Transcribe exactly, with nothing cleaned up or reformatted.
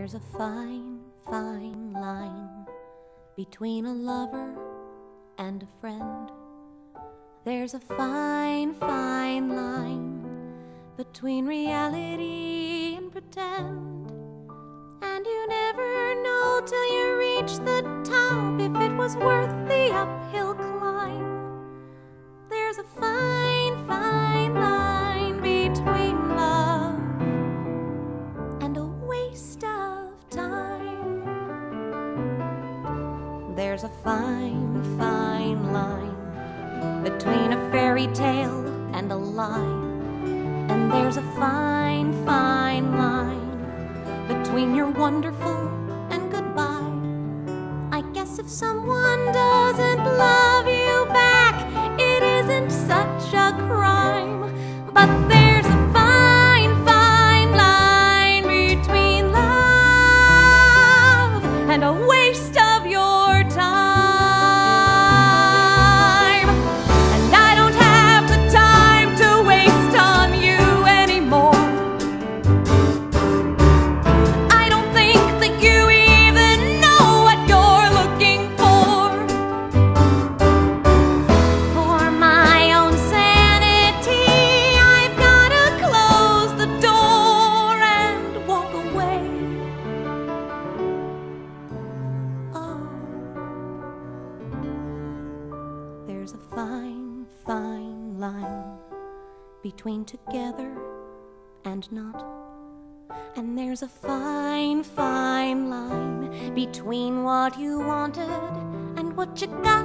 There's a fine, fine line between a lover and a friend. There's a fine, fine line between reality and pretend. And you never know till you reach the top if it was worth the uphill climb. There's a fine, fine line between love and a waste of time. There's a fine, fine line between a fairy tale and a lie. And there's a fine, fine line between you're wonderful and goodbye. I guess if someone doesn't love you back, it isn't such a crime. But there's a fine, fine line between love and a waste of your time. And I don't have the time to waste on you anymore. I don't think that you even know what you're looking for. For my own sanity, I've gotta close the door and walk away. Oh, there's a fine, fine line between together and not. And there's a fine, fine line between what you wanted and what you got.